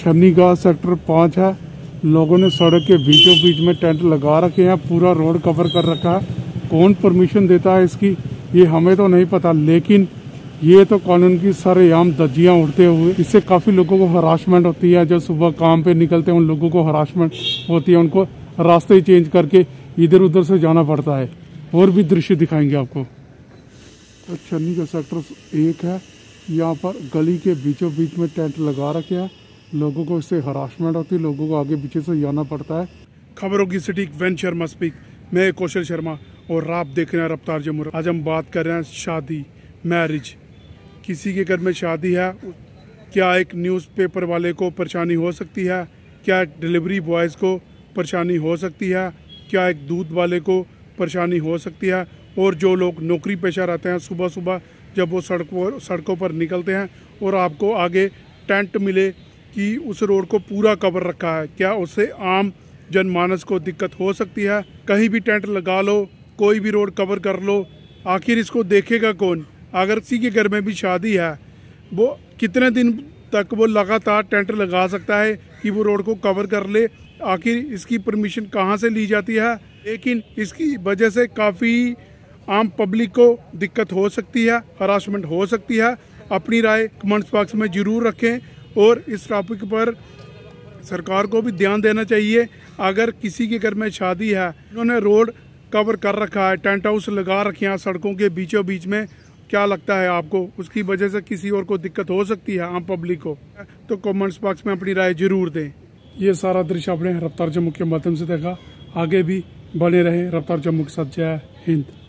छन्नी का सेक्टर 5 है। लोगों ने सड़क के बीचों बीच में टेंट लगा रखे हैं, पूरा रोड कवर कर रखा है। कौन परमिशन देता है इसकी, ये हमें तो नहीं पता, लेकिन ये तो कानून की सरेआम धज्जियां उड़ते हुए इससे काफ़ी लोगों को हरासमेंट होती है। जो सुबह काम पे निकलते हैं उन लोगों को हरासमेंट होती है, उनको रास्ते चेंज करके इधर उधर से जाना पड़ता है। और भी दृश्य दिखाएंगे आपको। तो छन्नी का सेक्टर 1 है, यहाँ पर गली के बीचों बीच में टेंट लगा रखे हैं। लोगों को इससे हरासमेंट होती है, लोगों को आगे पीछे से जाना पड़ता है। खबरों की सटीक वैन शर्मा स्पीक, मैं कौशल शर्मा और आप देख रहे हैं रफ्तार जम्मू। आज हम बात कर रहे हैं शादी, मैरिज। किसी के घर में शादी है, क्या एक न्यूज़पेपर वाले को परेशानी हो सकती है? क्या एक डिलीवरी बॉयज़ को परेशानी हो सकती है? क्या एक दूध वाले को परेशानी हो सकती है? और जो लोग नौकरी पेशा रहते हैं, सुबह सुबह जब वो सड़कों पर निकलते हैं और आपको आगे टेंट मिले कि उस रोड को पूरा कवर रखा है, क्या उससे आम जनमानस को दिक्कत हो सकती है? कहीं भी टेंट लगा लो, कोई भी रोड कवर कर लो, आखिर इसको देखेगा कौन? अगर किसी के घर में भी शादी है, वो कितने दिन तक वो लगातार टेंट लगा सकता है कि वो रोड को कवर कर ले? आखिर इसकी परमिशन कहाँ से ली जाती है? लेकिन इसकी वजह से काफ़ी आम पब्लिक को दिक्कत हो सकती है, हरासमेंट हो सकती है। अपनी राय कमेंट्स बॉक्स में ज़रूर रखें और इस टॉपिक पर सरकार को भी ध्यान देना चाहिए। अगर किसी के घर में शादी है, उन्होंने रोड कवर कर रखा है, टेंट हाउस लगा रखे हैं सड़कों के बीचों बीच में, क्या लगता है आपको उसकी वजह से किसी और को दिक्कत हो सकती है आम पब्लिक को? तो कमेंट्स बॉक्स में अपनी राय जरूर दें। ये सारा दृश्य आपने रफ्तार जम्मू के माध्यम से देखा। आगे भी बने रहे रफ्तार जम्मू के साथ। जय हिंद।